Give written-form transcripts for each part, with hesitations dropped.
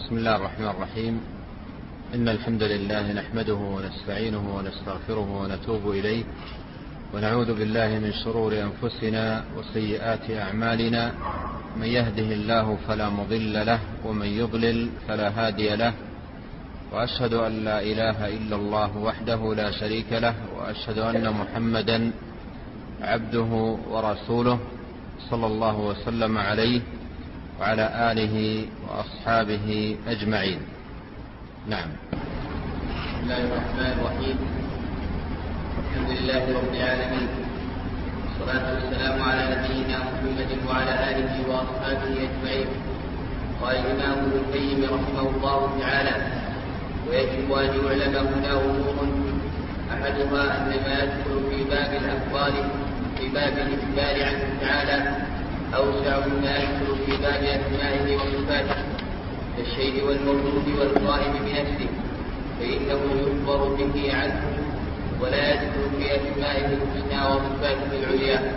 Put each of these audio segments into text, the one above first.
بسم الله الرحمن الرحيم. إن الحمد لله نحمده ونستعينه ونستغفره ونتوب إليه، ونعوذ بالله من شرور أنفسنا وسيئات أعمالنا. من يهده الله فلا مضل له، ومن يضلل فلا هادي له. وأشهد أن لا إله إلا الله وحده لا شريك له، وأشهد أن محمدا عبده ورسوله صلى الله وسلم عليه وعلى آله وأصحابه أجمعين. نعم. بسم الله الرحمن الرحيم. الحمد لله رب العالمين، والصلاة والسلام على نبينا محمد وعلى آله وأصحابه أجمعين. قال الإمام ابن القيم رحمه الله تعالى: ويجب أن يعلم هنا أمور، أحدها أن ما يدخل في باب الأخبار في باب الإخبار عنه تعالى أوسع مما يدخل في باب أسمائه وصفاته كالشيء والموجود والقائم بنفسه، فإنه يخبر به عنه ولا يدخل في أسمائه الحسنى وصفاته العليا.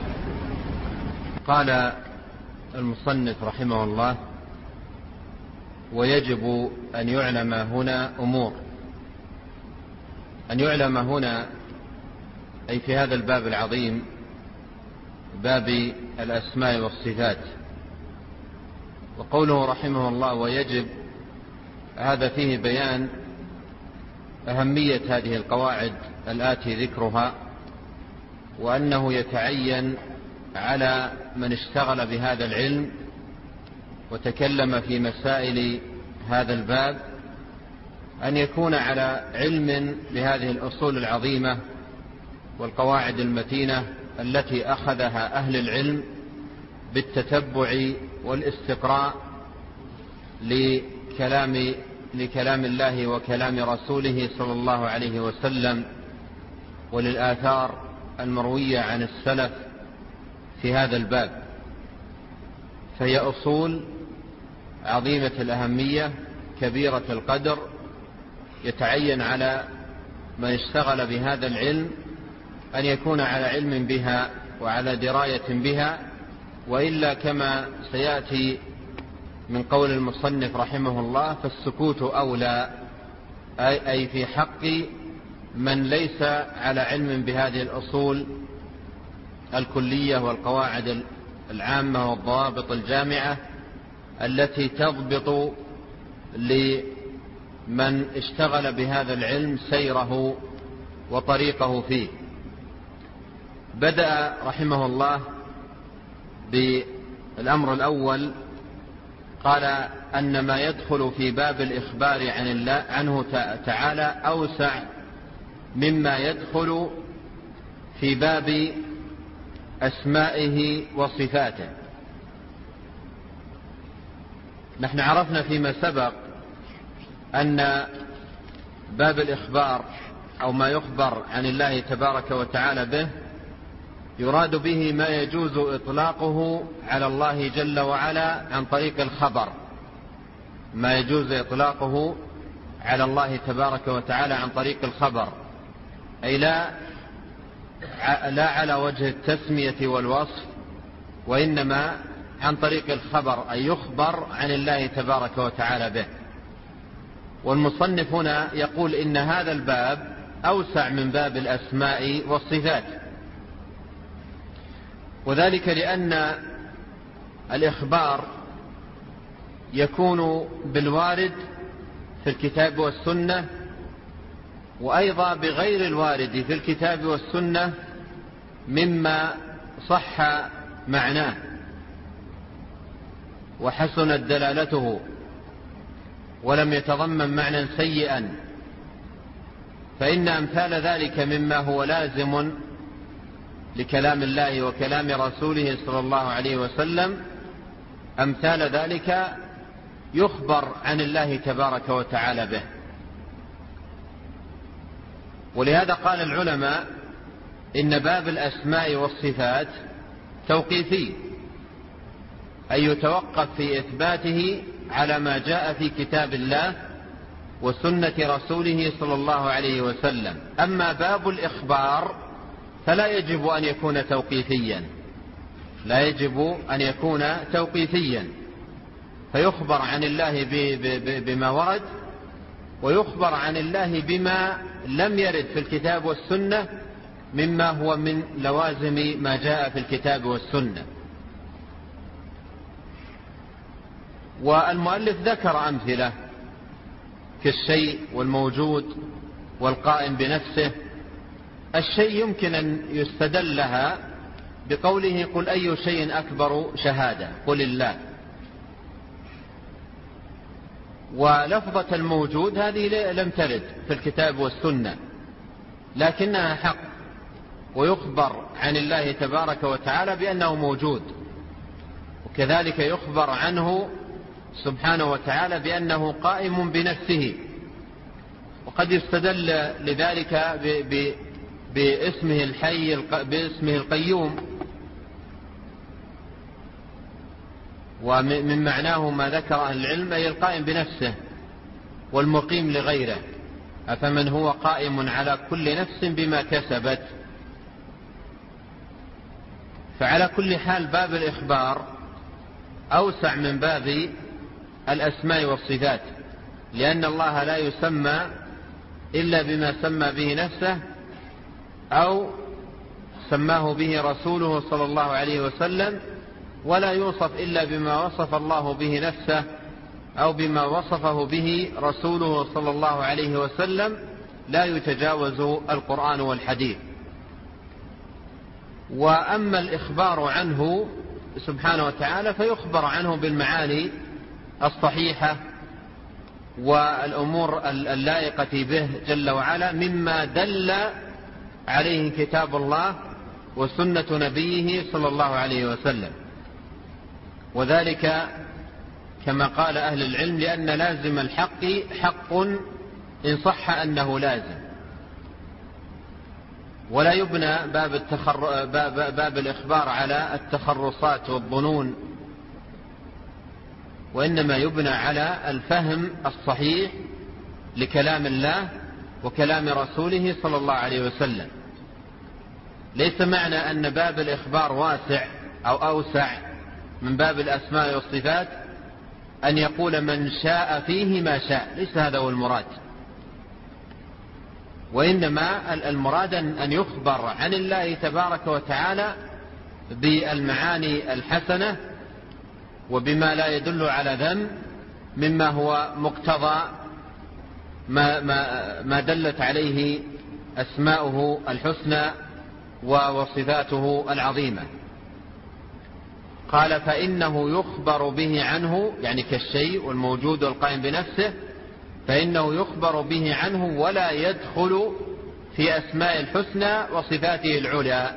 قال المصنف رحمه الله: ويجب أن يعلم هنا أمور. أن يعلم هنا أي في هذا الباب العظيم، باب الأسماء والصفات. وقوله رحمه الله ويجب، هذا فيه بيان أهمية هذه القواعد الآتي ذكرها، وأنه يتعين على من اشتغل بهذا العلم وتكلم في مسائل هذا الباب أن يكون على علم بهذه الأصول العظيمة والقواعد المتينة التي أخذها أهل العلم بالتتبع والاستقراء لكلام الله وكلام رسوله صلى الله عليه وسلم، وللآثار المروية عن السلف في هذا الباب. فهي أصول عظيمة الأهمية كبيرة القدر، يتعين على من اشتغل بهذا العلم أن يكون على علم بها وعلى دراية بها، وإلا كما سيأتي من قول المصنف رحمه الله فالسكوت أولى، أي في حق من ليس على علم بهذه الأصول الكلية والقواعد العامة والضوابط الجامعة التي تضبط لمن اشتغل بهذا العلم سيره وطريقه فيه. بدأ رحمه الله بالأمر الأول، قال أن ما يدخل في باب الإخبار عن الله عنه تعالى أوسع مما يدخل في باب أسمائه وصفاته. نحن عرفنا فيما سبق أن باب الإخبار أو ما يخبر عن الله تبارك وتعالى به يراد به ما يجوز إطلاقه على الله جل وعلا عن طريق الخبر، ما يجوز إطلاقه على الله تبارك وتعالى عن طريق الخبر، أي لا على وجه التسمية والوصف، وإنما عن طريق الخبر، أي يخبر عن الله تبارك وتعالى به. والمصنف هنا يقول إن هذا الباب أوسع من باب الأسماء والصفات، وذلك لأن الإخبار يكون بالوارد في الكتاب والسنة، وأيضا بغير الوارد في الكتاب والسنة مما صح معناه وحسنت دلالته ولم يتضمن معنى سيئا، فإن أمثال ذلك مما هو لازم لكلام الله وكلام رسوله صلى الله عليه وسلم، أمثال ذلك يخبر عن الله تبارك وتعالى به. ولهذا قال العلماء إن باب الأسماء والصفات توقيفي، أي يتوقف في إثباته على ما جاء في كتاب الله وسنة رسوله صلى الله عليه وسلم. أما باب الإخبار فلا يجب أن يكون توقيفيا، لا يجب أن يكون توقيفيا، فيخبر عن الله بما ورد، ويخبر عن الله بما لم يرد في الكتاب والسنة مما هو من لوازم ما جاء في الكتاب والسنة. والمؤلف ذكر أمثلة كالشيء والموجود والقائم بنفسه. الشيء يمكن أن يستدل لها بقوله قل أي شيء أكبر شهادة، قل الله. ولفظة الموجود هذه لم ترد في الكتاب والسنة لكنها حق، ويخبر عن الله تبارك وتعالى بأنه موجود، وكذلك يخبر عنه سبحانه وتعالى بأنه قائم بنفسه. وقد يستدل لذلك باسمه الحي باسمه القيوم، ومن معناه ما ذكر أهل العلم أي القائم بنفسه والمقيم لغيره، أفمن هو قائم على كل نفس بما كسبت. فعلى كل حال باب الإخبار أوسع من باب الأسماء والصفات، لأن الله لا يسمى إلا بما سمى به نفسه أو سماه به رسوله صلى الله عليه وسلم، ولا يوصف إلا بما وصف الله به نفسه أو بما وصفه به رسوله صلى الله عليه وسلم، لا يتجاوز القرآن والحديث. وأما الإخبار عنه سبحانه وتعالى فيخبر عنه بالمعاني الصحيحة والأمور اللائقة به جل وعلا مما دل عليه كتاب الله وسنة نبيه صلى الله عليه وسلم. وذلك كما قال أهل العلم لأن لازم الحق حق إن صح أنه لازم، ولا يبنى باب الإخبار على التخرصات والظنون، وإنما يبنى على الفهم الصحيح لكلام الله وكلام رسوله صلى الله عليه وسلم. ليس معنى أن باب الإخبار واسع أو أوسع من باب الأسماء والصفات أن يقول من شاء فيه ما شاء، ليس هذا هو المراد، وإنما المراد أن يخبر عن الله تبارك وتعالى بالمعاني الحسنة وبما لا يدل على ذنب مما هو مقتضى ما دلت عليه أسماؤه الحسنى وصفاته العظيمة. قال فإنه يخبر به عنه، يعني كالشيء والموجود والقائم بنفسه، فإنه يخبر به عنه ولا يدخل في أسماء الحسنى وصفاته العلى.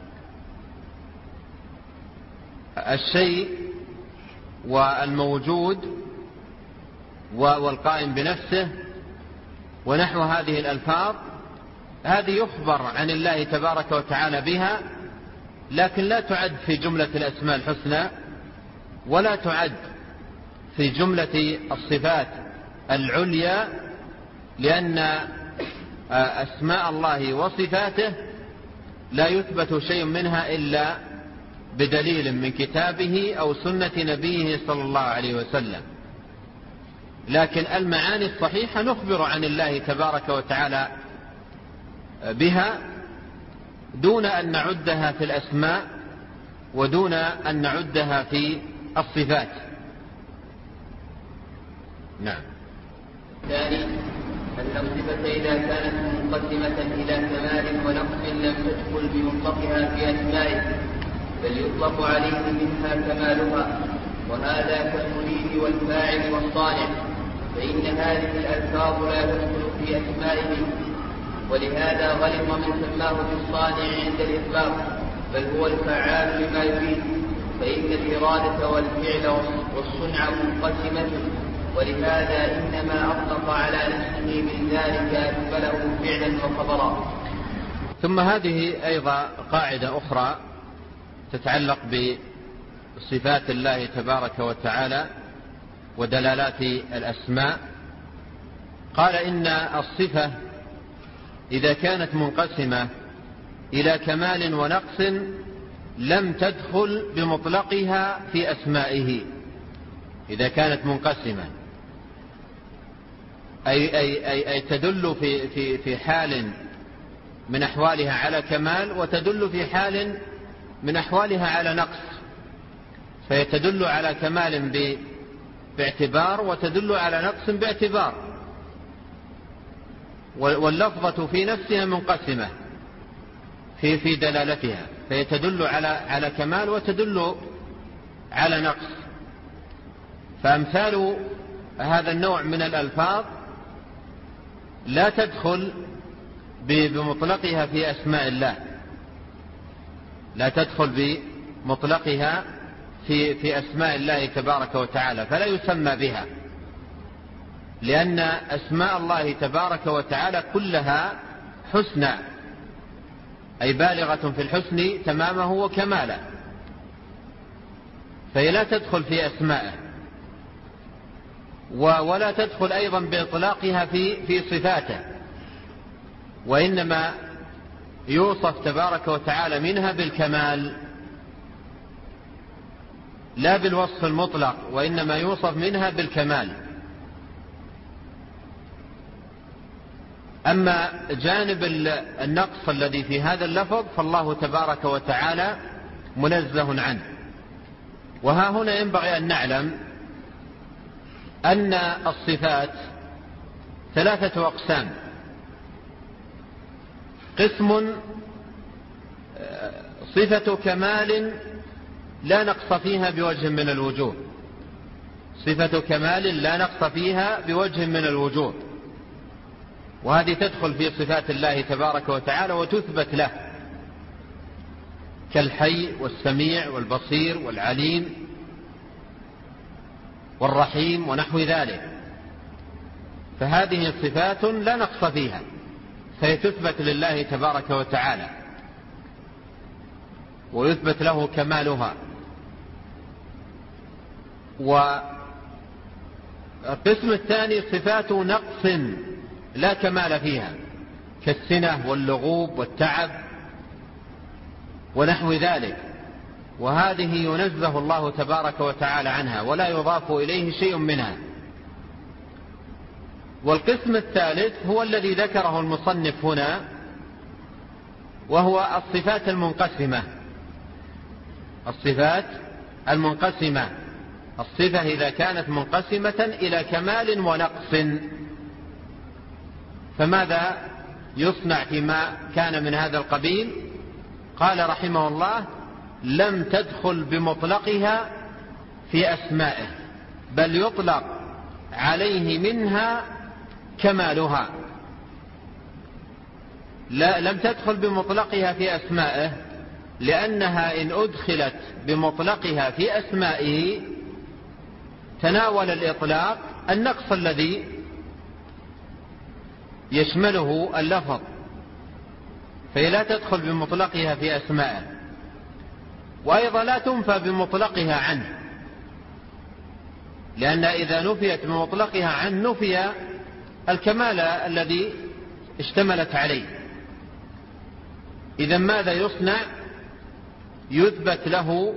الشيء والموجود والقائم بنفسه ونحو هذه الألفاظ هذه يخبر عن الله تبارك وتعالى بها، لكن لا تعد في جملة الأسماء الحسنى ولا تعد في جملة الصفات العليا، لأن أسماء الله وصفاته لا يثبت شيء منها إلا بدليل من كتابه أو سنة نبيه صلى الله عليه وسلم. لكن المعاني الصحيحة نخبر عن الله تبارك وتعالى بها دون أن نعدها في الأسماء ودون أن نعدها في الصفات. نعم. ثاني أن الصفة إذا كانت منقسمة إلى كمال ونقص لم تدخل بمطلقها في أسمائه، بل يطلق عليه منها كمالها، وهذا كالمريد والفاعل والصانع، فإن هذه الألفاظ لا تدخل في أسمائه، ولهذا غلط من سماه بالصانع عند الإطلاق، بل هو الفعال لما يريد، فإن الإرادة والفعل والصنع منقسمة، ولهذا إنما أطلق على نفسه من ذلك فله فعلا وخبرا. ثم هذه أيضا قاعدة أخرى تتعلق بصفات الله تبارك وتعالى ودلالات الأسماء. قال إن الصفة إذا كانت منقسمة إلى كمال ونقص لم تدخل بمطلقها في أسمائه، إذا كانت منقسمة، أي تدل في حال من أحوالها على كمال، وتدل في حال من أحوالها على نقص، فيتدل على كمال باعتبار وتدل على نقص باعتبار، واللفظة في نفسها منقسمة في دلالتها، فيتدل على كمال وتدل على نقص. فأمثال هذا النوع من الألفاظ لا تدخل بمطلقها في أسماء الله، لا تدخل بمطلقها في أسماء الله تبارك وتعالى، فلا يسمى بها، لأن أسماء الله تبارك وتعالى كلها حسنى، أي بالغة في الحسن تمامه وكماله، فهي لا تدخل في أسمائه، ولا تدخل أيضا بإطلاقها في صفاته، وإنما يوصف تبارك وتعالى منها بالكمال لا بالوصف المطلق، وإنما يوصف منها بالكمال. أما جانب النقص الذي في هذا اللفظ فالله تبارك وتعالى منزه عنه. وها هنا ينبغي أن نعلم أن الصفات 3 أقسام: قسم صفة كمال لا نقص فيها بوجه من الوجوه، صفة كمال لا نقص فيها بوجه من الوجوه، وهذه تدخل في صفات الله تبارك وتعالى وتثبت له، كالحي والسميع والبصير والعليم والرحيم ونحو ذلك، فهذه صفات لا نقص فيها، فهي تثبت لله تبارك وتعالى ويثبت له كمالها. والقسم الثاني صفات نقص لا كمال فيها، كالسنة واللغوب والتعب ونحو ذلك، وهذه ينزه الله تبارك وتعالى عنها ولا يضاف إليه شيء منها. والقسم الثالث هو الذي ذكره المصنف هنا، وهو الصفات المنقسمة. الصفات المنقسمة، الصفة إذا كانت منقسمة إلى كمال ونقص، فماذا يصنع فيما كان من هذا القبيل؟ قال رحمه الله: لم تدخل بمطلقها في أسمائه، بل يطلق عليه منها كمالها. لم تدخل بمطلقها في أسمائه، لأنها إن أدخلت بمطلقها في أسمائه تناول الإطلاق النقص الذي يشمله اللفظ، فهي لا تدخل بمطلقها في أسمائه، وأيضا لا تنفى بمطلقها عنه، لأن إذا نفيت بمطلقها عنه نفي الكمال الذي اشتملت عليه. إذا ماذا يصنع؟ يثبت له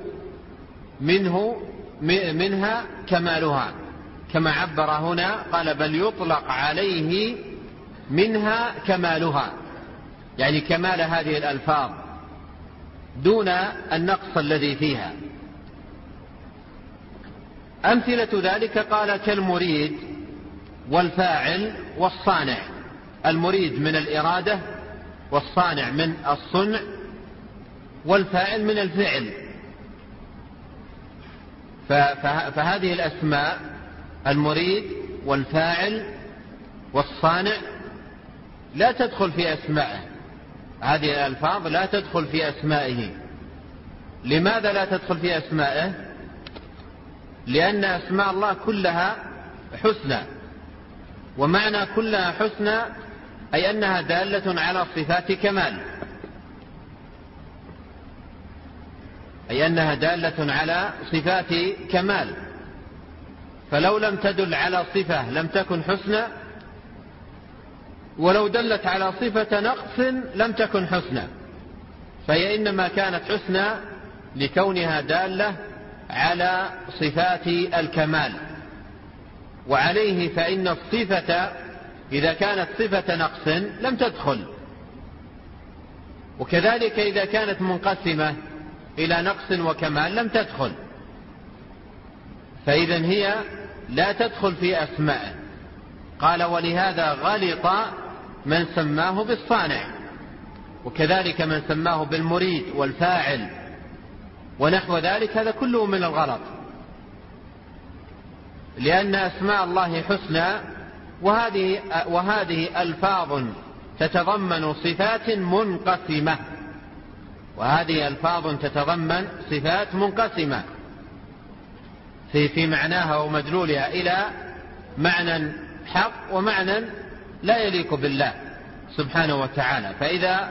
منها كمالها، كما عبر هنا قال: بل يطلق عليه منها كمالها، يعني كمال هذه الألفاظ دون النقص الذي فيها. أمثلة ذلك قال: كالمريد والفاعل والصانع. المريد من الإرادة، والصانع من الصنع، والفاعل من الفعل. فهذه الأسماء المريد والفاعل والصانع لا تدخل في أسمائه، هذه الألفاظ لا تدخل في أسمائه. لماذا لا تدخل في أسمائه؟ لأن أسماء الله كلها حسنى، ومعنى كلها حسنى أي أنها دالة على صفات كمال، أي أنها دالة على صفات كمال، فلو لم تدل على صفة لم تكن حسنى، ولو دلت على صفة نقص لم تكن حسنى، فهي إنما كانت حسنى لكونها دالة على صفات الكمال، وعليه فإن الصفة إذا كانت صفة نقص لم تدخل، وكذلك إذا كانت منقسمة إلى نقص وكمال لم تدخل، فإذا هي لا تدخل في أسمائه. قال ولهذا غلط من سماه بالصانع، وكذلك من سماه بالمريد والفاعل ونحو ذلك، هذا كله من الغلط، لأن أسماء الله حسنى، وهذه ألفاظ تتضمن صفات منقسمة، وهذه ألفاظ تتضمن صفات منقسمة في معناها ومدلولها إلى معنى حق ومعنى لا يليق بالله سبحانه وتعالى. فإذا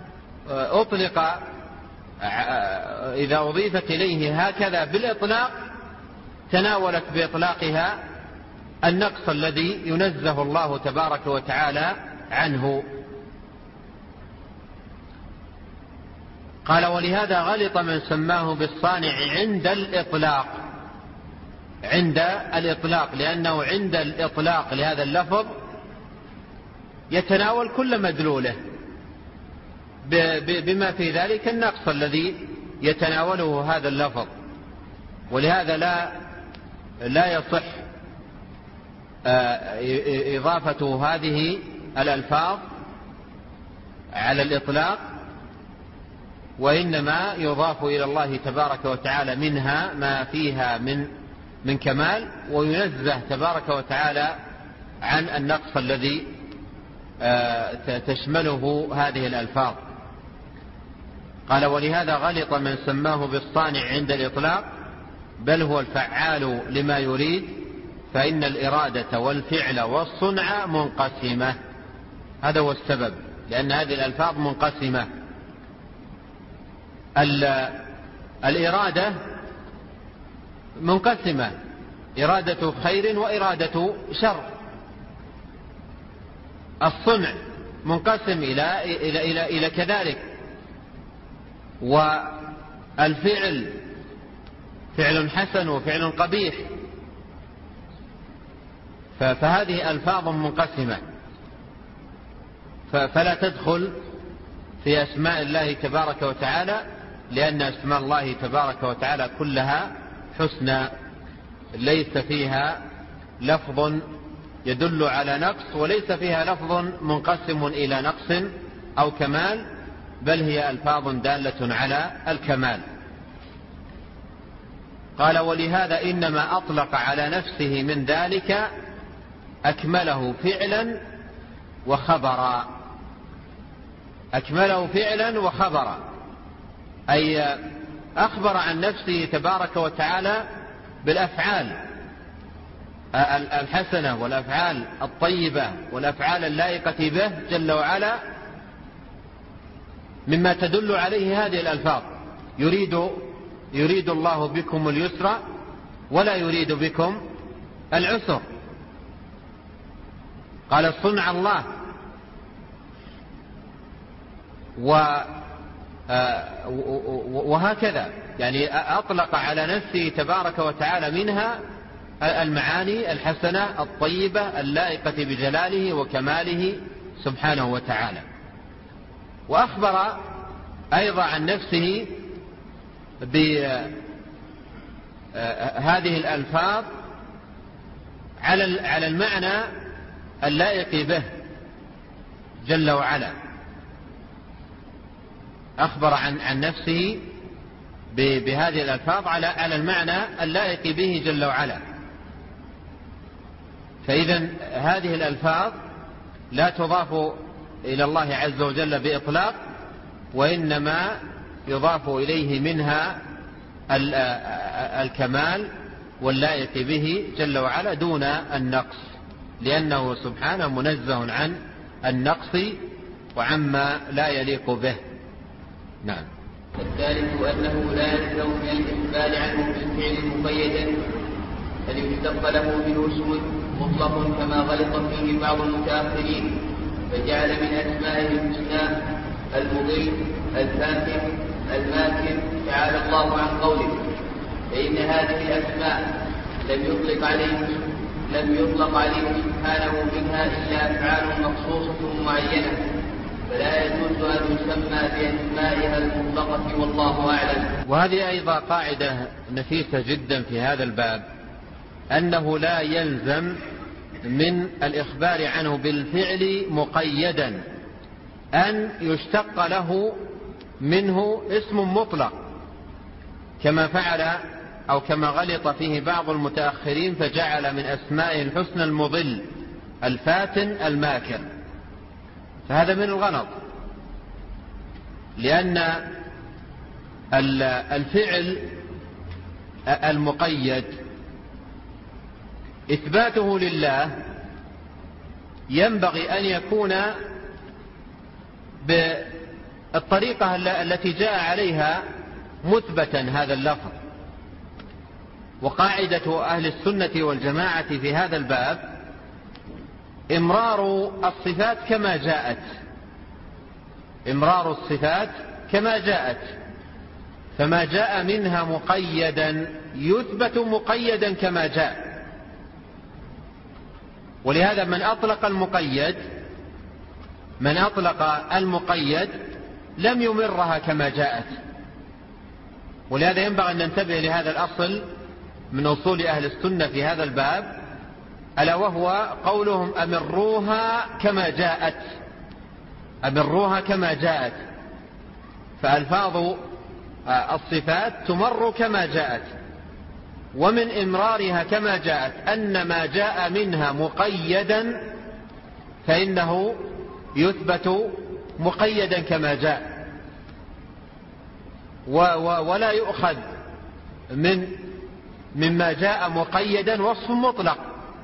إذا أضيفت إليه هكذا بالإطلاق تناولت بإطلاقها النقص الذي ينزه الله تبارك وتعالى عنه. قال ولهذا غلط من سماه بالصانع عند الإطلاق، لأنه عند الإطلاق لهذا اللفظ يتناول كل مدلوله بما في ذلك النقص الذي يتناوله هذا اللفظ، ولهذا لا يصح إضافة هذه الألفاظ على الإطلاق، وإنما يضاف إلى الله تبارك وتعالى منها ما فيها من كمال، وينزه تبارك وتعالى عن النقص الذي تشمله هذه الألفاظ. قال ولهذا غلط من سماه بالصانع عند الإطلاق، بل هو الفعال لما يريد، فإن الإرادة والفعل والصنع منقسمة. هذا هو السبب، لأن هذه الألفاظ منقسمة. الإرادة منقسمة، إرادة خير وإرادة شر. الصنع منقسم إلى كذلك، والفعل فعل حسن وفعل قبيح، فهذه ألفاظ منقسمة، فلا تدخل في أسماء الله تبارك وتعالى، لأن أسماء الله تبارك وتعالى كلها حسنى، ليس فيها لفظ يدل على نقص، وليس فيها لفظ منقسم إلى نقص أو كمال، بل هي ألفاظ دالة على الكمال. قال ولهذا إنما أطلق على نفسه من ذلك أكمله فعلا وخبرا. أكمله فعلا وخبرا، أي أخبر عن نفسه تبارك وتعالى بالأفعال الحسنة والأفعال الطيبة والأفعال اللائقة به جل وعلا، مما تدل عليه هذه الألفاظ: يريد الله بكم اليسر ولا يريد بكم العسر. قال صنع الله، وهكذا، يعني أطلق على نفسه تبارك وتعالى منها المعاني الحسنة الطيبة اللائقة بجلاله وكماله سبحانه وتعالى. وأخبر أيضا عن نفسه بهذه الألفاظ على المعنى اللائق به جل وعلا. أخبر عن نفسه بهذه الألفاظ على المعنى اللائق به جل وعلا. فإذا هذه الألفاظ لا تضاف إلى الله عز وجل بإطلاق، وإنما يضاف إليه منها الكمال واللائق به جل وعلا دون النقص، لأنه سبحانه منزه عن النقص وعما لا يليق به. نعم. الثالث أنه لا يلزم من الإخبار عنه بالفعل مقيدا أن يشتق له منه اسم مطلق كما غلط فيه بعض المتأخرين، فجعل من أسمائه الحسنى المضل الفاتح الماكر تعالى الله عن قوله: فإن هذه الأسماء لم يطلق عليه سبحانه منها إلا أفعال مخصوصة معينة، فلا يجوز أن يسمى بأسمائها المطلقة، والله أعلم. وهذه أيضا قاعدة نفيسة جدا في هذا الباب، أنه لا يلزم من الإخبار عنه بالفعل مقيدا أن يشتق له منه اسم مطلق، كما فعل أو كما غلط فيه بعض المتأخرين فجعل من أسمائه الحسنى المضل الفاتن الماكر. فهذا من الغلط، لأن الفعل المقيد إثباته لله ينبغي أن يكون بالطريقة التي جاء عليها مثبتا هذا اللفظ. وقاعدة أهل السنة والجماعة في هذا الباب إمرار الصفات كما جاءت، إمرار الصفات كما جاءت، فما جاء منها مقيدا يثبت مقيدا كما جاء. ولهذا من أطلق المقيد لم يمرها كما جاءت. ولهذا ينبغي أن ننتبه لهذا الأصل من أصول أهل السنة في هذا الباب، ألا وهو قولهم أمروها كما جاءت، أمروها كما جاءت. فألفاظ الصفات تمر كما جاءت، ومن إمرارها كما جاءت أن ما جاء منها مقيدا فإنه يثبت مقيدا كما جاء، ولا يؤخذ مما جاء مقيدا وصف مطلق.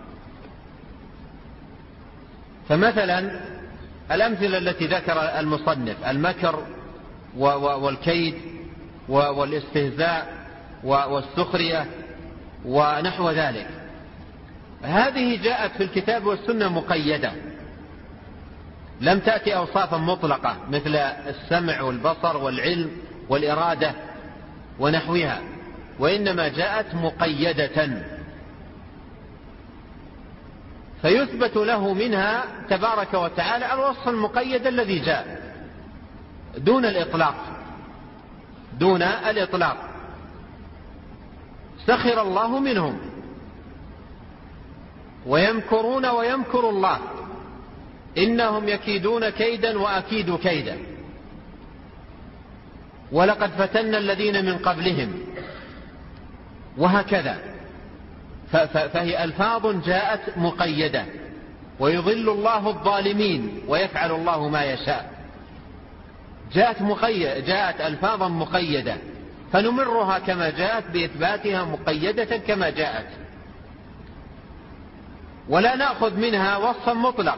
فمثلا الأمثلة التي ذكر المصنف، المكر والكيد والاستهزاء والسخرية ونحو ذلك، هذه جاءت في الكتاب والسنة مقيدة، لم تأتي أوصافا مطلقة مثل السمع والبصر والعلم والإرادة ونحوها، وإنما جاءت مقيدة، فيثبت له منها تبارك وتعالى الوصف المقيد الذي جاء دون الإطلاق. سخر الله منهم ويمكرون ويمكر الله، إنهم يكيدون كيدا وأكيد كيدا، ولقد فتنا الذين من قبلهم، وهكذا. فهي ألفاظ جاءت مقيدة، ويضل الله الظالمين ويفعل الله ما يشاء. جاءت ألفاظا مقيدة، فنمرها كما جاءت بإثباتها مقيدة كما جاءت، ولا نأخذ منها وصفا مطلق،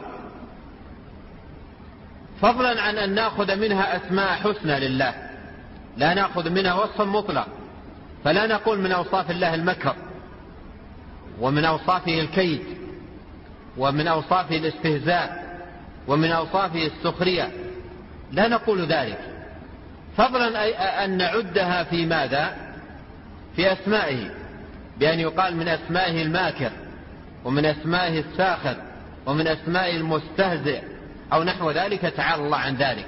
فضلا عن أن نأخذ منها أسماء حسنى لله، لا نأخذ منها وصفا مطلق. فلا نقول من أوصاف الله المكر، ومن أوصافه الكيد، ومن أوصافه الاستهزاء، ومن أوصافه السخرية، لا نقول ذلك، فضلا أن نعدها في ماذا؟ في أسمائه، بأن يقال من أسمائه الماكر، ومن أسمائه الساخر، ومن أسمائه المستهزئ أو نحو ذلك، تعالى الله عن ذلك.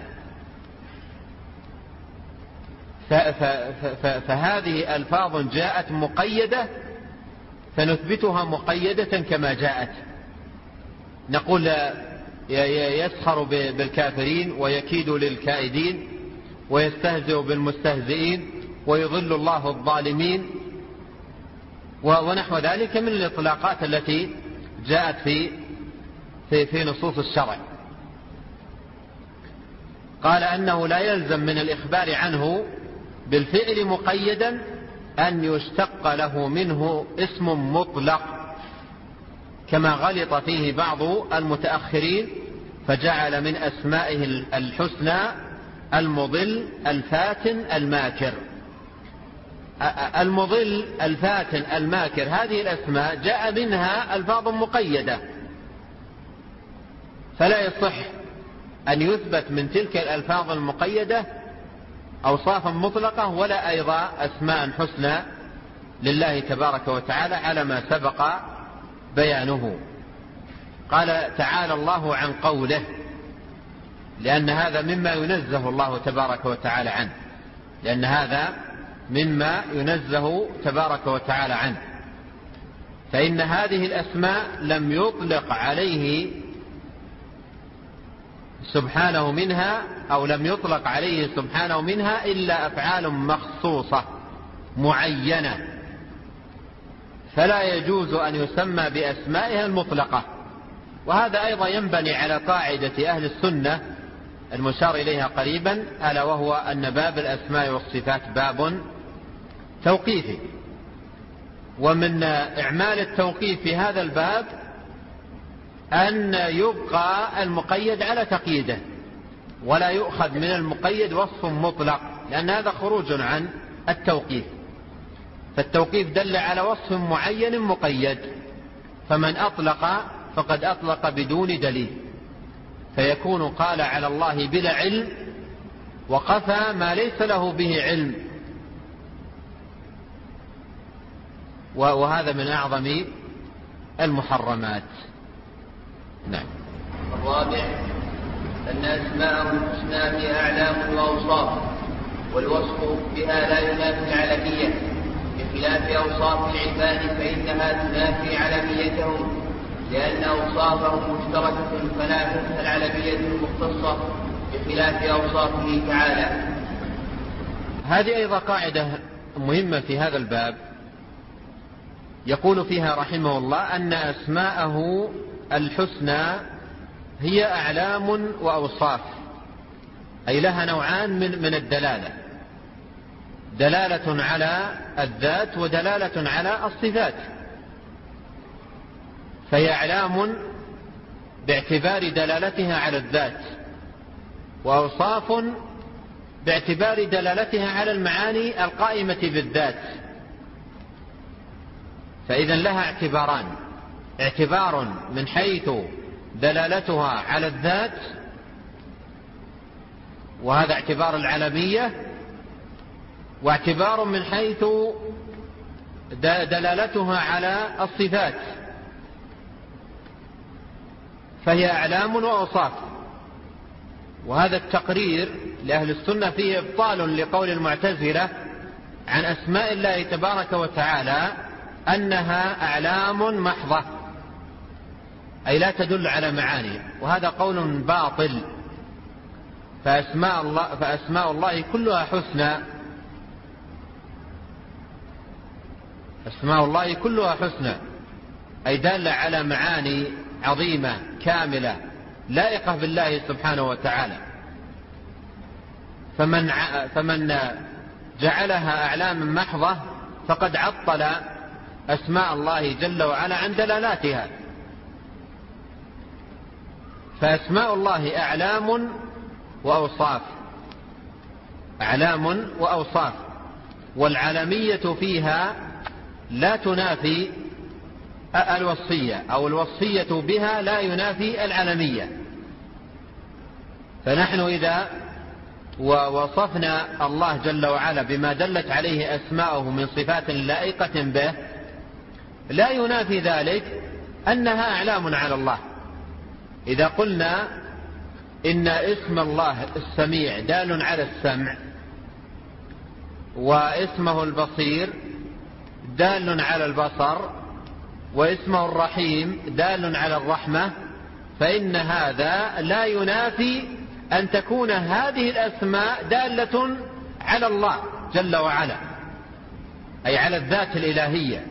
فهذه ألفاظ جاءت مقيدة فنثبتها مقيدة كما جاءت. نقول يسخر بالكافرين ويكيد للكائدين ويستهزئ بالمستهزئين ويضل الله الظالمين ونحو ذلك من الإطلاقات التي جاءت في نصوص الشرع. قال أنه لا يلزم من الإخبار عنه بالفعل مقيدا أن يشتق له منه اسم مطلق، كما غلط فيه بعض المتأخرين فجعل من أسمائه الحسنى المضل الفاتن الماكر. المضل الفاتن الماكر هذه الأسماء جاء منها ألفاظ مقيدة، فلا يصح أن يثبت من تلك الألفاظ المقيدة أوصافا مطلقة، ولا أيضا أسماء حسنى لله تبارك وتعالى على ما سبق بيانه. قال تعالى الله عن قوله، لأن هذا مما ينزه الله تبارك وتعالى عنه، لأن هذا مما ينزه تبارك وتعالى عنه. فإن هذه الأسماء لم يطلق عليه سبحانه منها، أو لم يطلق عليه سبحانه منها إلا أفعال مخصوصة معينة، فلا يجوز أن يسمى بأسمائها المطلقة. وهذا أيضا ينبني على قاعدة أهل السنة المشار إليها قريبا، ألا وهو أن باب الأسماء والصفات باب توقيفي، ومن إعمال التوقيف في هذا الباب أن يبقى المقيد على تقييده، ولا يؤخذ من المقيد وصف مطلق، لأن هذا خروج عن التوقيف. فالتوقيف دل على وصف معين مقيد، فمن أطلق فقد أطلق بدون دليل، فيكون قال على الله بلا علم وقفى ما ليس له به علم، وهذا من أعظم المحرمات. نعم. الرابع أن أسماءه الحسنى هي أعلام وأوصاف، والوصف بها لا ينافي العلمية، بخلاف أوصاف العباد فإنها تنافي علميتهم، لأن أوصافهم مشتركة فلا تنفى العلمية المختصة بخلاف أوصافه تعالى. هذه أيضا قاعدة مهمة في هذا الباب، يقول فيها رحمه الله أن أسماءه الحسنى هي أعلام وأوصاف، أي لها نوعان من الدلالة، دلالة على الذات ودلالة على الصفات. فهي أعلام باعتبار دلالتها على الذات، وأوصاف باعتبار دلالتها على المعاني القائمة بالذات. فإذا لها اعتباران، اعتبار من حيث دلالتها على الذات، وهذا اعتبار العلمية، واعتبار من حيث دلالتها على الصفات، فهي أعلام وأوصاف. وهذا التقرير لأهل السنة فيه إبطال لقول المعتزلة عن أسماء الله تبارك وتعالى أنها أعلام محضة، أي لا تدل على معاني، وهذا قول باطل. فأسماء الله كلها حسنى، أسماء الله كلها حسنى، أي دالة على معاني عظيمة كاملة لائقة بالله سبحانه وتعالى. فمن جعلها أعلاما محضة فقد عطل أسماء الله جل وعلا عن دلالاتها. فأسماء الله أعلام وأوصاف، أعلام وأوصاف، والعلمية فيها لا تنافي الوصفية، أو الوصفية بها لا ينافي العلمية. فنحن إذا ووصفنا الله جل وعلا بما دلت عليه أسماؤه من صفات لائقة به، لا ينافي ذلك أنها أعلام على الله. إذا قلنا إن اسم الله السميع دال على السمع، واسمه البصير دال على البصر، واسمه الرحيم دال على الرحمة، فإن هذا لا ينافي أن تكون هذه الأسماء دالة على الله جل وعلا، أي على الذات الإلهية.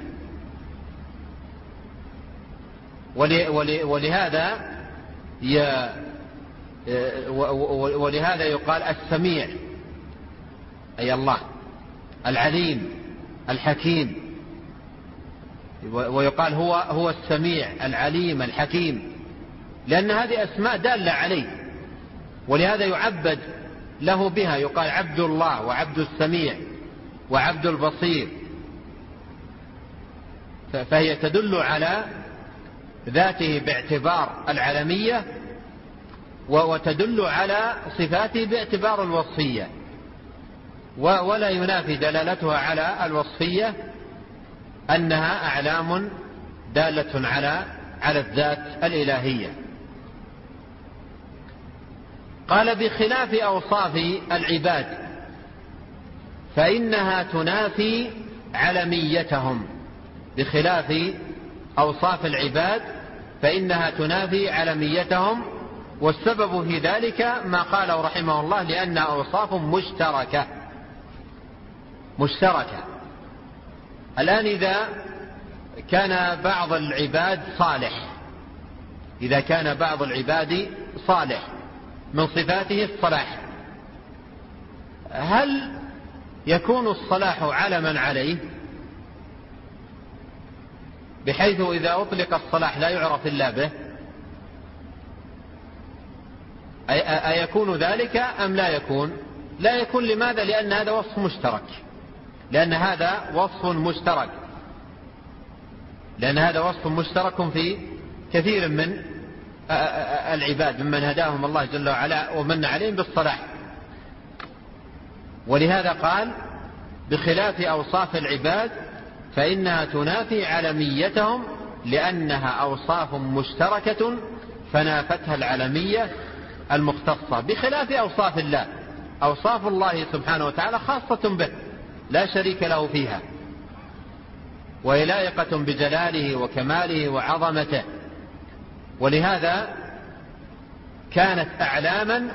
ولهذا يقال السميع أي الله، العليم الحكيم، ويقال هو السميع العليم الحكيم، لأن هذه أسماء دالة عليه، ولهذا يعبد له بها، يقال عبد الله وعبد السميع وعبد البصير. فهي تدل على ذاته باعتبار العلمية، وتدل على صفاته باعتبار الوصفية، ولا ينافي دلالتها على الوصفية أنها أعلام دالة على الذات الإلهية. قال بخلاف أوصاف العباد فإنها تنافي علميتهم. بخلاف أوصاف العباد فإنها تنافي علميتهم، والسبب في ذلك ما قاله رحمه الله لأن أوصاف مشتركة. الآن إذا كان بعض العباد صالح من صفاته الصلاح، هل يكون الصلاح علما عليه بحيث إذا أطلق الصلاح لا يعرف إلا به؟ أيكون ذلك أم لا يكون؟ لا يكون. لماذا؟ لأن هذا وصف مشترك، لأن هذا وصف مشترك في كثير من العباد ممن هداهم الله جل وعلا ومن عليهم بالصلاح. ولهذا قال بخلاف أوصاف العباد فإنها تنافي علميتهم لأنها أوصاف مشتركة فنافتها العلمية المختصة، بخلاف أوصاف الله. أوصاف الله سبحانه وتعالى خاصة به لا شريك له فيها، وهي لائقة بجلاله وكماله وعظمته، ولهذا كانت أعلاما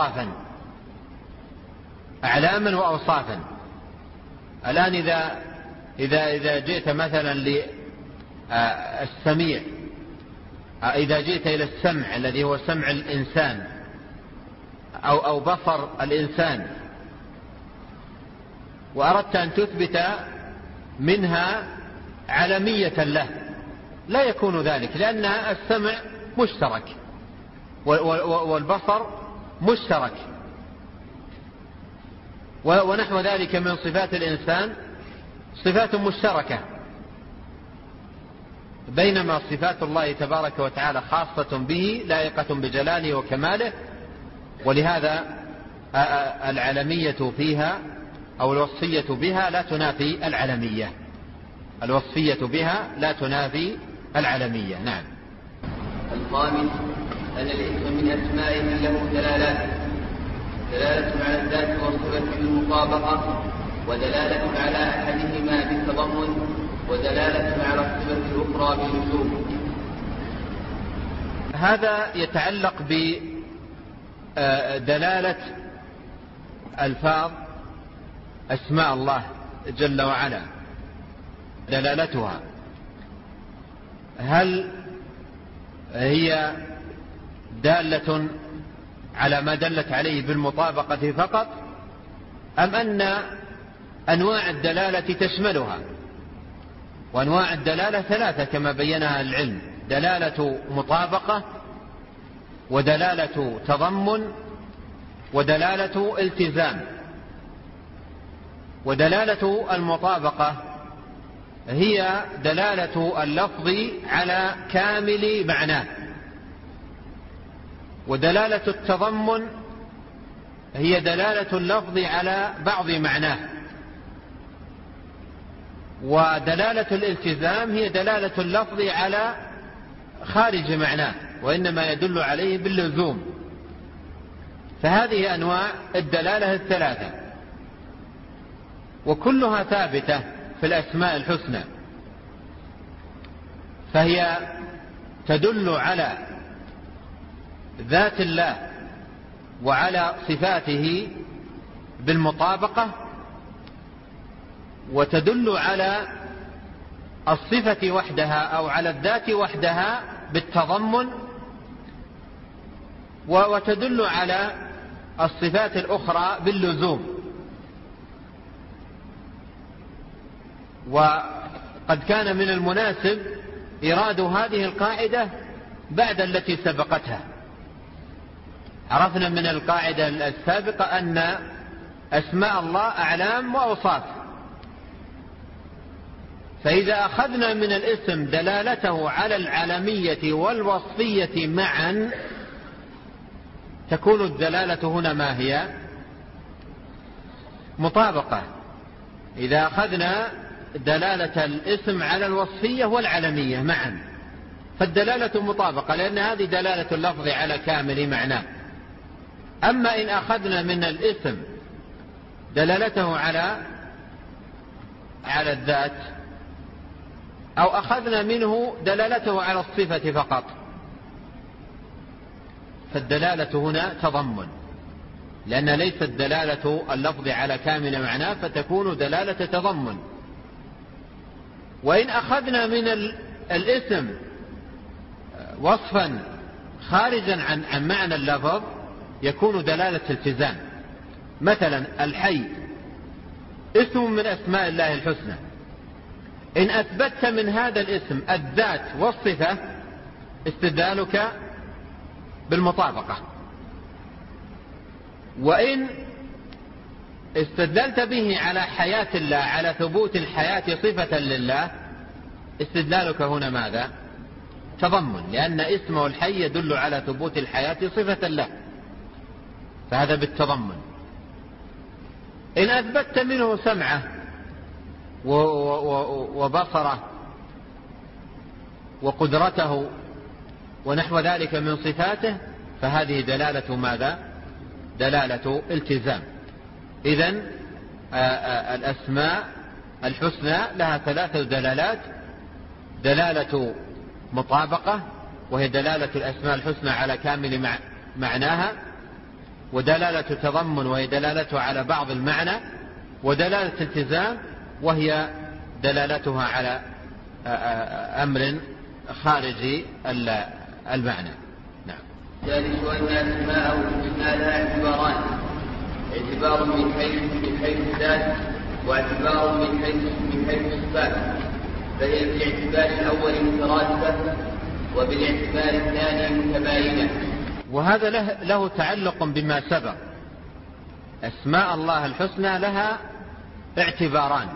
وأوصافا. الآن إذا جئت مثلا للسميع، إذا جئت إلى السمع الذي هو سمع الإنسان أو بصر الإنسان وأردت أن تثبت منها علمية له، لا يكون ذلك، لأن السمع مشترك والبصر مشترك، ونحو ذلك من صفات الإنسان صفات مشتركة، بينما صفات الله تبارك وتعالى خاصة به لائقة بجلاله وكماله. ولهذا العلمية فيها أو الوصفية بها لا تنافي العلمية. العلمية. نعم. الخامس أن الاسم من أسمائه له دلالات: دلالة على الذات والصفة بالمطابقة، ودلالة على أحدهما بالتضمن، ودلالة على الصفة الأخرى باللزوم. هذا يتعلق بدلالة ألفاظ أسماء الله جل وعلا. دلالتها هل هي دالة على ما دلت عليه بالمطابقة فقط، أم أن أنواع الدلالة تشملها؟ وأنواع الدلالة ثلاثة كما بينها العلم: دلالة مطابقة، ودلالة تضمن، ودلالة التزام. ودلالة المطابقة هي دلالة اللفظ على كامل معناه، ودلالة التضمن هي دلالة اللفظ على بعض معناه، ودلالة الالتزام هي دلالة اللفظ على خارج معناه وإنما يدل عليه باللزوم. فهذه أنواع الدلالة الثلاثة، وكلها ثابتة في الأسماء الحسنى، فهي تدل على ذات الله وعلى صفاته بالمطابقة، وتدل على الصفة وحدها أو على الذات وحدها بالتضمن، وتدل على الصفات الأخرى باللزوم. وقد كان من المناسب إيراد هذه القاعدة بعد التي سبقتها. عرفنا من القاعدة السابقة أن أسماء الله أعلام وأوصاف، فإذا أخذنا من الاسم دلالته على العلمية والوصفية معا تكون الدلالة هنا ما هي؟ مطابقة. إذا أخذنا دلالة الاسم على الوصفية والعلمية معا، فالدلالة مطابقة، لأن هذه دلالة اللفظ على كامل معناه. أما إن أخذنا من الاسم دلالته على الذات، أو أخذنا منه دلالته على الصفة فقط، فالدلالة هنا تضمن، لأن ليست دلالة اللفظ على كامل معناه، فتكون دلالة تضمن. وإن أخذنا من الاسم وصفا خارجا عن معنى اللفظ يكون دلالة التزام. مثلا الحي اسم من أسماء الله الحسنى، إن أثبتت من هذا الاسم الذات والصفة استدلالك بالمطابقة، وإن استدللت به على حياة الله، على ثبوت الحياة صفة لله، استدلالك هنا ماذا؟ تضمن، لأن اسمه الحي يدل على ثبوت الحياة صفة له، فهذا بالتضمن. إن أثبتت منه سمعه وبصره وقدرته ونحو ذلك من صفاته، فهذه دلالة ماذا؟ دلالة التزام. إذن الأسماء الحسنى لها 3 دلالات: دلالة مطابقة، وهي دلالة الأسماء الحسنى على كامل معناها، ودلالة تضمن، وهي دلالته على بعض المعنى، ودلالة التزام، وهي دلالتها على أمر خارجي المعنى. نعم. ذلك أن أسماءه الحسنى لها اعتباران: اعتبار من حيث الذات، واعتبار من حيث الصفات، فهي بالاعتبار الأول مترادفة، وبالاعتبار الثاني متباينة. وهذا له تعلق بما سبق. أسماء الله الحسنى لها اعتباران: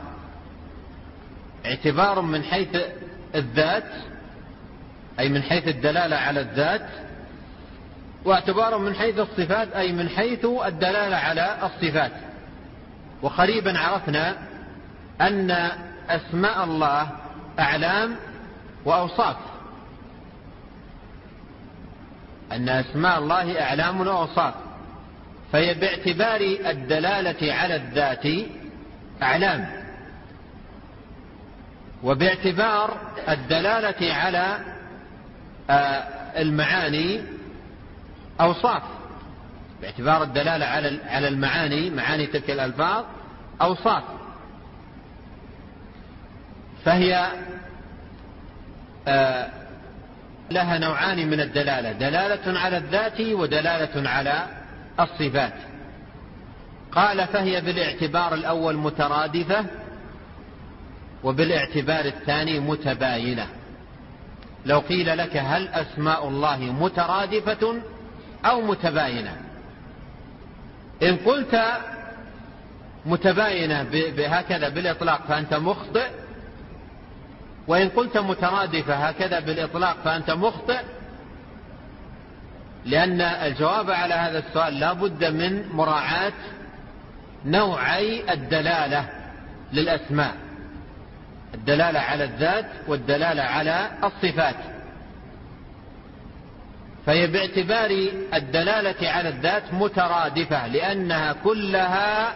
اعتبار من حيث الذات، أي من حيث الدلالة على الذات، واعتبار من حيث الصفات، أي من حيث الدلالة على الصفات. وقريبا عرفنا أن أسماء الله أعلام وأوصاف، أن أسماء الله أعلام وأوصاف، فهي باعتبار الدلالة على الذات أعلام، وباعتبار الدلالة على المعاني أوصاف، باعتبار الدلالة على المعاني، معاني تلك الألفاظ، أوصاف. فهي لها نوعان من الدلالة: دلالة على الذات ودلالة على الصفات. قال: فهي بالاعتبار الأول مترادفة، وبالاعتبار الثاني متباينة. لو قيل لك: هل أسماء الله مترادفة أو متباينة؟ إن قلت متباينة بهكذا بالإطلاق فأنت مخطئ، وإن قلت مترادفة هكذا بالإطلاق فأنت مخطئ، لأن الجواب على هذا السؤال لا بد من مراعاة نوعي الدلالة للأسماء: الدلالة على الذات والدلالة على الصفات. فهي باعتبار الدلالة على الذات مترادفة، لأنها كلها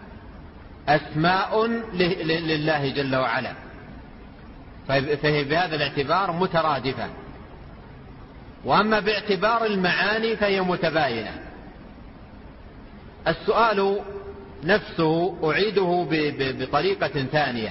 أسماء لله جل وعلا، فهي بهذا الاعتبار مترادفة. وأما باعتبار المعاني فهي متباينة. السؤال نفسه أعيده بطريقة ثانية: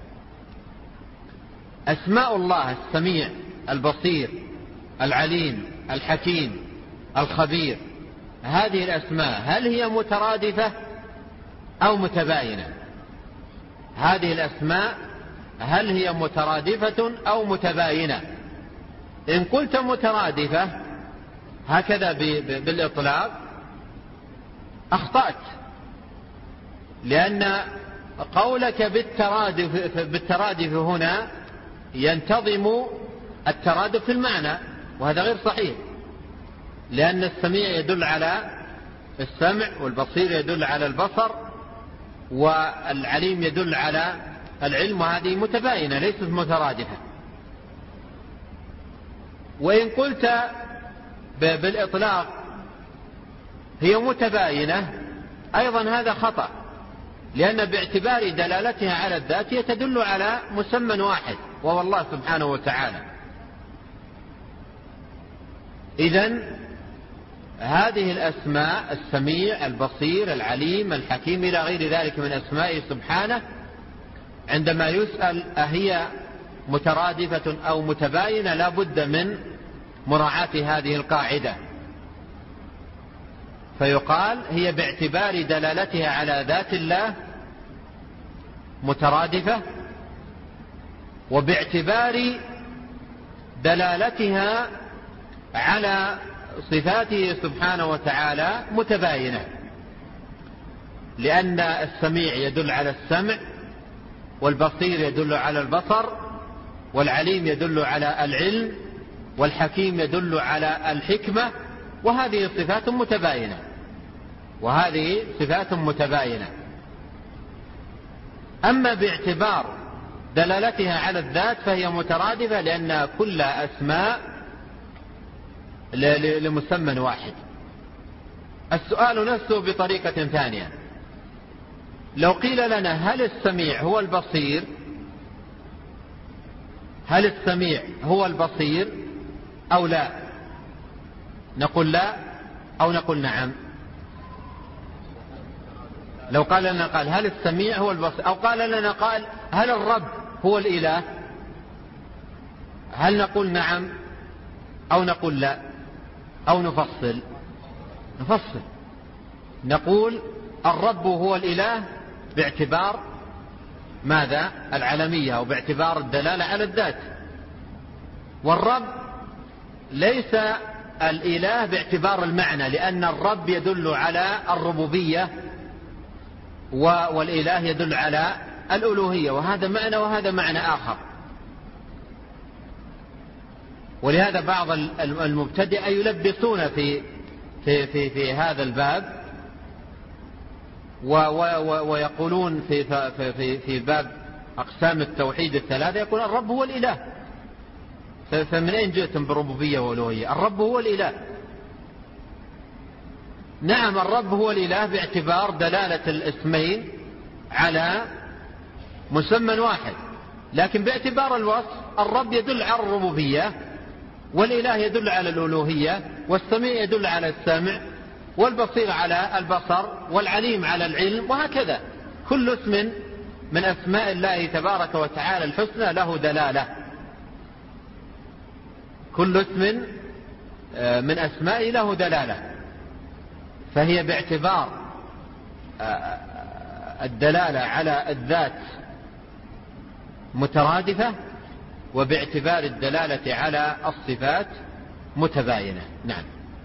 أسماء الله السميع البصير العليم الحكيم الخبير، هذه الأسماء هل هي مترادفة أو متباينة؟ هذه الأسماء هل هي مترادفة أو متباينة؟ إن قلت مترادفة هكذا بالإطلاق أخطأت، لأن قولك بالترادف هنا ينتظم الترادف في المعنى، وهذا غير صحيح، لأن السميع يدل على السمع، والبصير يدل على البصر، والعليم يدل على العلم، وهذه متباينة ليست مترادفة. وإن قلت بالإطلاق هي متباينة أيضا هذا خطأ، لأن باعتبار دلالتها على الذات هي تدل على مسمى واحد وهو الله سبحانه وتعالى. إذن هذه الأسماء السميع البصير العليم الحكيم إلى غير ذلك من أسمائه سبحانه، عندما يسأل أهي مترادفة أو متباينة لا بد من مراعاة هذه القاعدة، فيقال هي باعتبار دلالتها على ذات الله مترادفة، وباعتبار دلالتها على صفاته سبحانه وتعالى متباينة، لأن السميع يدل على السمع، والبصير يدل على البصر، والعليم يدل على العلم، والحكيم يدل على الحكمة، وهذه صفات متباينة، وهذه صفات متباينة. أما باعتبار دلالتها على الذات فهي مترادفة، لأن كل أسماء لمسمى واحد. السؤال نفسه بطريقة ثانية، لو قيل لنا هل السميع هو البصير، هل السميع هو البصير أو لا؟ نقول لا أو نقول نعم. لو قال لنا قال هل السميع هو البصير، أو قال لنا قال هل الرب هو الإله، هل نقول نعم أو نقول لا أو نفصل؟ نفصل، نقول الرب هو الإله باعتبار ماذا؟ العلمية، أو باعتبار الدلالة على الذات. والرب ليس الإله باعتبار المعنى، لأن الرب يدل على الربوبية والإله يدل على الألوهية، وهذا معنى وهذا معنى آخر. ولهذا بعض المبتدئة يلبسون في هذا الباب، ويقولون في باب أقسام التوحيد الثلاثة يقول الرب هو الإله. فمن أين جئتم بالربوبية والألوهية؟ الرب هو الإله. نعم الرب هو الإله باعتبار دلالة الاسمين على مسمى واحد، لكن باعتبار الوصف الرب يدل على الربوبية، والإله يدل على الألوهية، والسميع يدل على السمع، والبصير على البصر، والعليم على العلم، وهكذا. كل اسم من أسماء الله تبارك وتعالى الحسنى له دلالة، كل اسم من أسمائه له دلالة، فهي باعتبار الدلالة على الذات مترادفة، وباعتبار الدلالة على الصفات متباينة. نعم.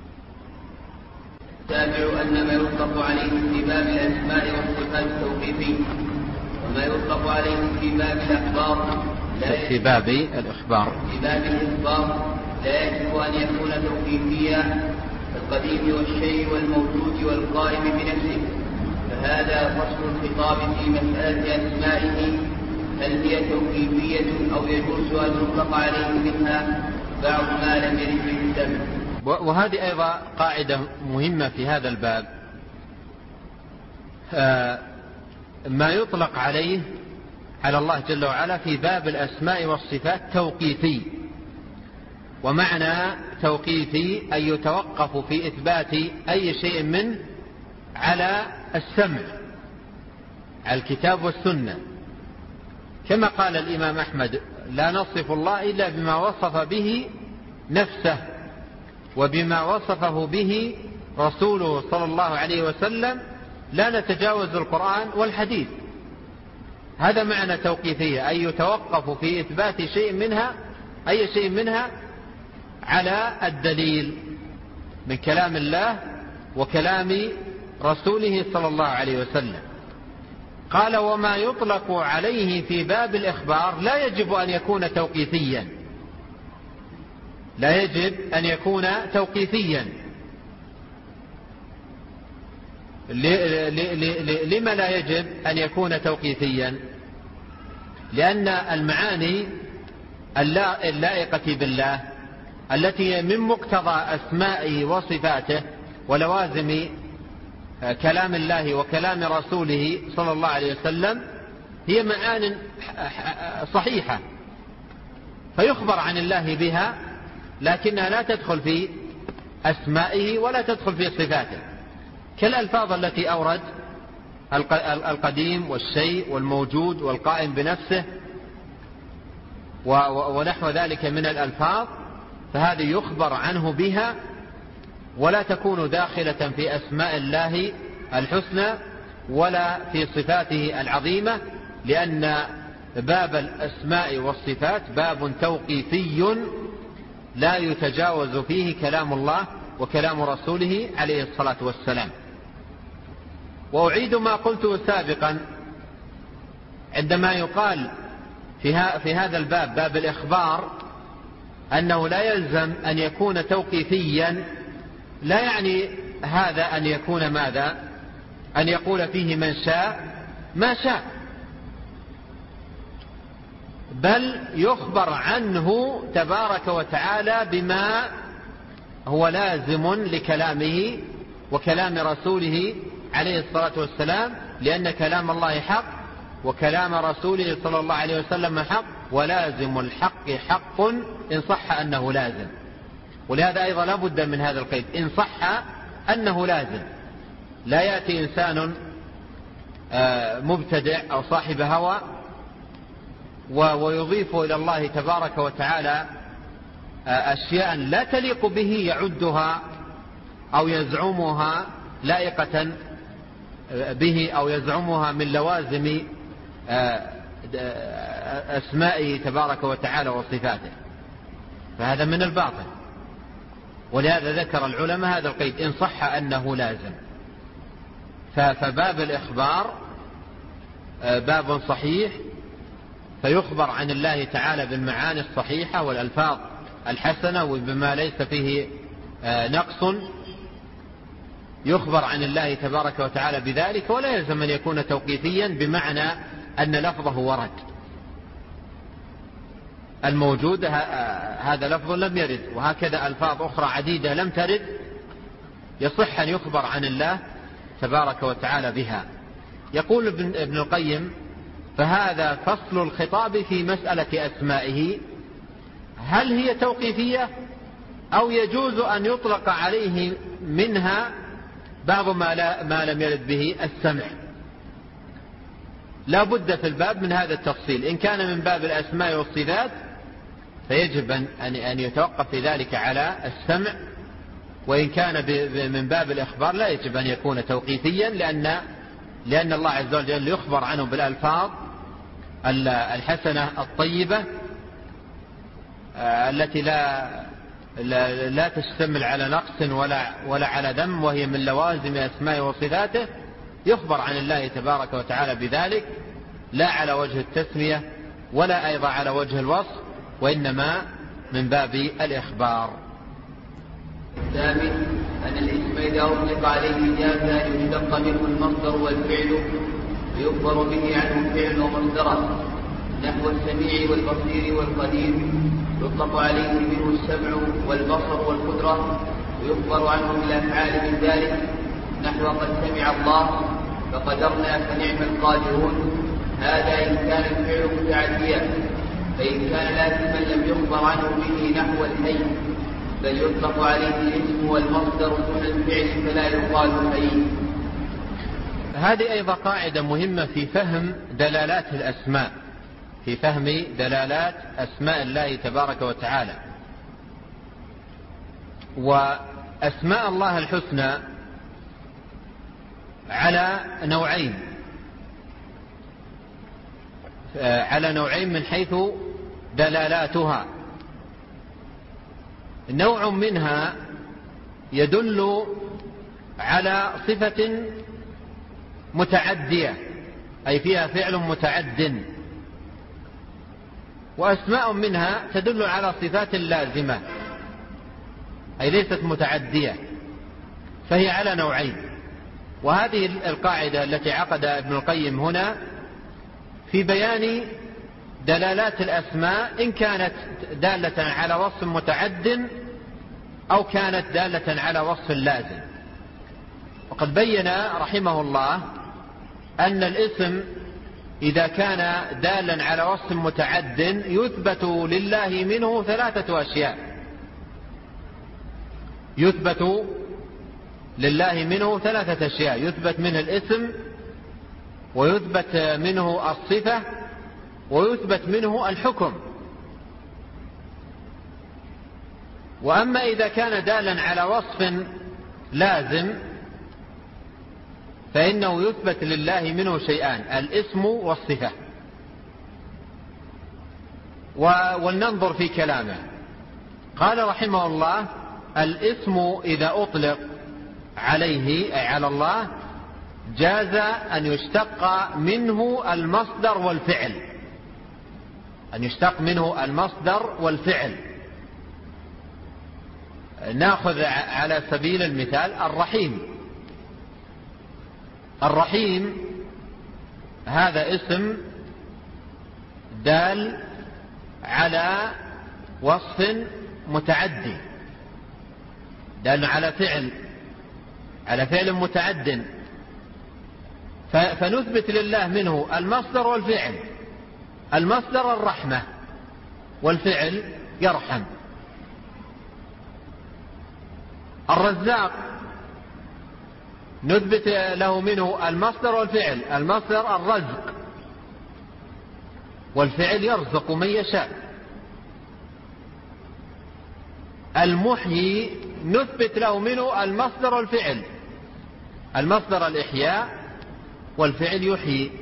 السابع أن ما يطلق عليه في باب الأسماء والصفات التوقيفي، وما يطلق عليه في باب الأخبار في باب الإخبار لا يجب أن يكون توقيفيا القديم والشيء والموجود والقائم بنفسه. فهذا فصل الخطاب في مسألة أسمائه، هل هي توقيفية أو يجوز أن يطلق عليه منها بعض ما لم يرد في السمع. وهذه أيضا قاعدة مهمة في هذا الباب. ما يطلق عليه على الله جل وعلا في باب الأسماء والصفات توقيفي، ومعنى توقيفي أن يتوقف في إثبات أي شيء منه على السمع، على الكتاب والسنة، كما قال الإمام أحمد: لا نصف الله إلا بما وصف به نفسه وبما وصفه به رسوله صلى الله عليه وسلم، لا نتجاوز القرآن والحديث. هذا معنى توقيفية، أي يتوقف في إثبات شيء منها، أي شيء منها، على الدليل من كلام الله وكلام رسوله صلى الله عليه وسلم. قال: وما يطلق عليه في باب الإخبار لا يجب أن يكون توقيفيا، لا يجب أن يكون توقيفيا. لما لا يجب أن يكون توقيفيا؟ لأن المعاني اللائقة بالله التي من مقتضى أسمائه وصفاته ولوازم كلام الله وكلام رسوله صلى الله عليه وسلم هي معان صحيحة، فيخبر عن الله بها، لكنها لا تدخل في أسمائه ولا تدخل في صفاته، كالألفاظ التي أورد القديم والشيء والموجود والقائم بنفسه ونحو ذلك من الألفاظ، فهذه يخبر عنه بها ولا تكون داخلة في أسماء الله الحسنى ولا في صفاته العظيمة، لأن باب الأسماء والصفات باب توقيفي لا يتجاوز فيه كلام الله وكلام رسوله عليه الصلاة والسلام. وأعيد ما قلته سابقا، عندما يقال في هذا الباب، باب الإخبار، أنه لا يلزم أن يكون توقيفيا، لا يعني هذا أن يكون ماذا؟ أن يقول فيه من شاء ما شاء، بل يخبر عنه تبارك وتعالى بما هو لازم لكلامه وكلام رسوله عليه الصلاة والسلام، لأن كلام الله حق وكلام رسوله صلى الله عليه وسلم حق، ولازم الحق حق إن صح أنه لازم. ولهذا أيضا لا بد من هذا القيد، إن صح أنه لازم. لا يأتي إنسان مبتدع أو صاحب هوى ويضيف إلى الله تبارك وتعالى أشياء لا تليق به، يعدها أو يزعمها لائقة به أو يزعمها من لوازم أسمائه تبارك وتعالى وصفاته، فهذا من الباطل. ولهذا ذكر العلماء هذا القيد، إن صح أنه لازم. فباب الإخبار باب صحيح، فيخبر عن الله تعالى بالمعاني الصحيحة والألفاظ الحسنة وبما ليس فيه نقص، يخبر عن الله تبارك وتعالى بذلك، ولا يلزم أن يكون توقيفيا بمعنى أن لفظه ورد. الموجود هذا لفظ لم يرد، وهكذا ألفاظ أخرى عديدة لم ترد، يصح أن يخبر عن الله تبارك وتعالى بها. يقول ابن القيم: فهذا فصل الخطاب في مسألة أسمائه، هل هي توقيفية أو يجوز أن يطلق عليه منها بعض ما لم يرد به السمع. لا بد في الباب من هذا التفصيل. إن كان من باب الأسماء والصفات فيجب أن يتوقف في ذلك على السمع، وإن كان من باب الإخبار لا يجب أن يكون توقيفيا، لأن الله عز وجل يخبر عنه بالألفاظ الحسنة الطيبة التي لا تشتمل على نقص ولا على ذم، وهي من لوازم أسماء وصفاته. يخبر عن الله تبارك وتعالى بذلك، لا على وجه التسمية ولا أيضا على وجه الوصف، وإنما من باب الإخبار. الثامن أن الاسم إذا أطلق عليه جاز أن يشتق منه المصدر والفعل ويخبر به عنه فعل ومصدره، نحو السميع والبصير والقدير يطلق عليه منه السمع والبصر والقدرة، ويخبر عنه بالأفعال من ذلك، نحو قد سمع الله فقدرنا فنعم القادرون. هذا إن كان الفعل متعديا، فإن كان لازما لم يخبر عنه به نحو الحي، بل يطلق عليه الاسم والمصدر دون الفعل فلا يقال حي. هذه أيضا قاعدة مهمة في فهم دلالات الأسماء، في فهم دلالات أسماء الله تبارك وتعالى. وأسماء الله الحسنى على نوعين من حيث دلالاتها. نوع منها يدل على صفة متعدية، أي فيها فعل متعد، وأسماء منها تدل على صفات لازمة، أي ليست متعدية، فهي على نوعين. وهذه القاعدة التي عقد ابن القيم هنا في بيان دلالات الأسماء إن كانت دالة على وصف متعد أو كانت دالة على وصف لازم. وقد بين رحمه الله أن الاسم إذا كان دالا على وصف متعد يثبت لله منه 3 أشياء. يثبت لله منه 3 أشياء: يثبت منه الاسم، ويثبت منه الصفة، ويثبت منه الحكم. وأما إذا كان دالا على وصف لازم فإنه يثبت لله منه شيئان: الاسم والصفة. ولننظر في كلامه. قال رحمه الله: الاسم إذا أطلق عليه أي على الله جاز أن يشتق منه المصدر والفعل. أن يشتق منه المصدر والفعل. نأخذ على سبيل المثال الرحيم. الرحيم هذا اسم دال على وصف متعدي، دال على فعل متعد، فنثبت لله منه المصدر والفعل. المصدر الرحمة، والفعل يرحم. الرزاق نثبت له منه المصدر والفعل. المصدر الرزق، والفعل يرزق من يشاء. المحيي نثبت له منه المصدر والفعل. المصدر الإحياء، والفعل يحيي.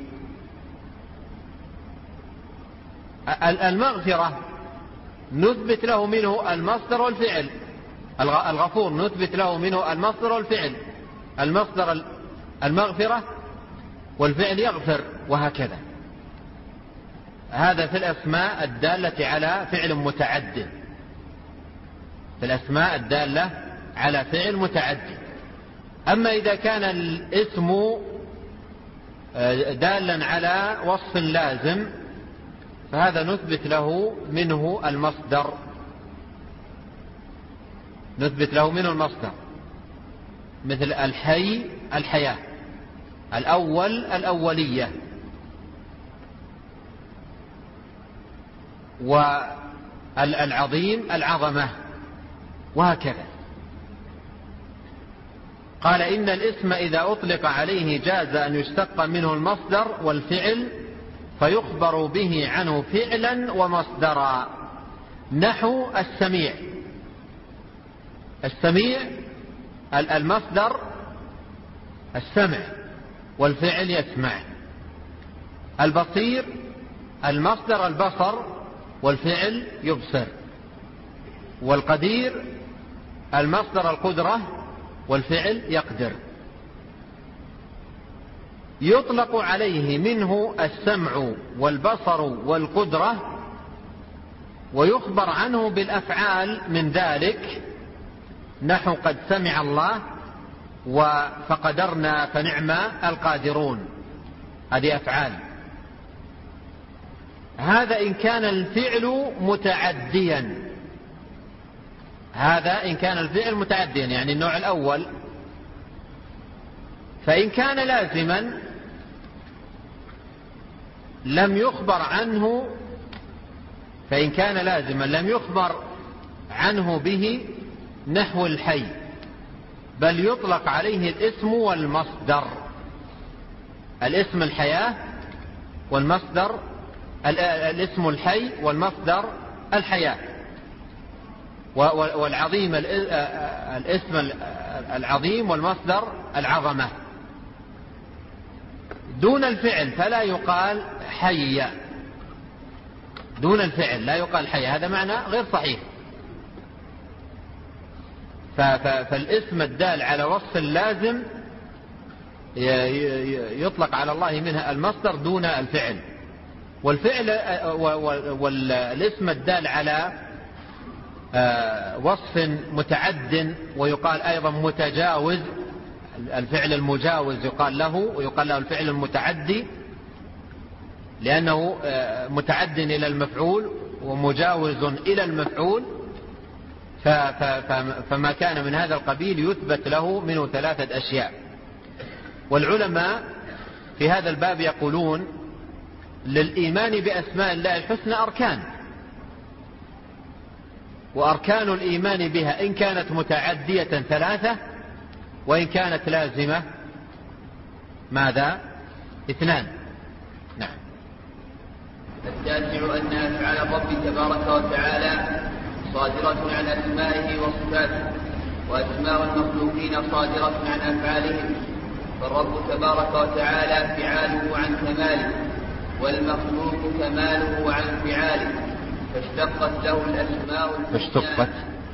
المغفرة نثبت له منه المصدر والفعل. الغفور نثبت له منه المصدر والفعل. المصدر المغفرة، والفعل يغفر، وهكذا. هذا في الأسماء الدالة على فعل متعد. في الأسماء الدالة على فعل متعد. أما إذا كان الاسم دالا على وصف لازم فهذا نثبت له منه المصدر. نثبت له منه المصدر، مثل الحي الحياة، الأول الأولية، والعظيم العظمة، وهكذا. قال: إن الاسم إذا أطلق عليه جاز أن يشتق منه المصدر والفعل فيخبر به عنه فعلا ومصدرا، نحو السميع. السميع المصدر السمع، والفعل يسمع. البصير المصدر البصر، والفعل يبصر. والقدير المصدر القدرة، والفعل يقدر. يطلق عليه منه السمع والبصر والقدرة، ويخبر عنه بالأفعال من ذلك، نحو قد سمع الله، فقدرنا فنعم القادرون. هذه أفعال. هذا إن كان الفعل متعديا. هذا إن كان الفعل متعديا، يعني النوع الأول. فإن كان لازما لم يخبر عنه، فإن كان لازما لم يخبر عنه به، نحو الحي، بل يطلق عليه الاسم والمصدر. الاسم الحياة، والمصدر الاسم الحي، والمصدر الحياة. والعظيم الاسم العظيم، والمصدر العظمة. دون الفعل فلا يقال حي. دون الفعل لا يقال حي، هذا معنى غير صحيح. فالاسم الدال على وصف اللازم يطلق على الله منها المصدر دون الفعل. والاسم الدال على وصف متعد، ويقال أيضا متجاوز. الفعل المجاوز يقال له، ويقال له الفعل المتعدي. لأنه متعد إلى المفعول ومجاوز إلى المفعول، فما كان من هذا القبيل يثبت له منه 3 أشياء. والعلماء في هذا الباب يقولون للإيمان بأسماء الله الحسنى أركان، وأركان الإيمان بها إن كانت متعدية 3، وإن كانت لازمة ماذا؟ 2. نعم. 9 أن أفعال الرب تبارك وتعالى صادرة عن أسمائه وصفاته، وأسماء المخلوقين صادرة عن أفعالهم، فالرب تبارك وتعالى فعاله عن كماله، والمخلوق كماله عن فعاله، فاشتقت له الأسماء الحسنى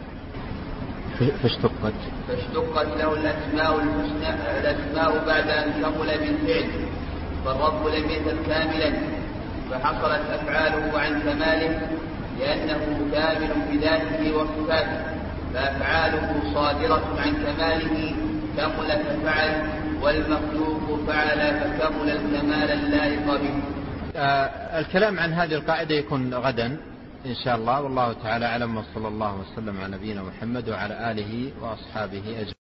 فاشتقت له الأسماء الحسنى الأسماء بعد أن كمل بالفعل، فالرب لم يزل كاملا، فحصلت أفعاله عن كماله لأنه كامل بذاته وصفاته، فأفعاله صادرة عن كماله كمل ففعل، والمخلوق فعل فكمل الكمال اللائق به. الكلام عن هذه القاعدة يكون غدا إن شاء الله، والله تعالى أعلم، وصلى الله وسلم على نبينا محمد وعلى آله وأصحابه أجمعين.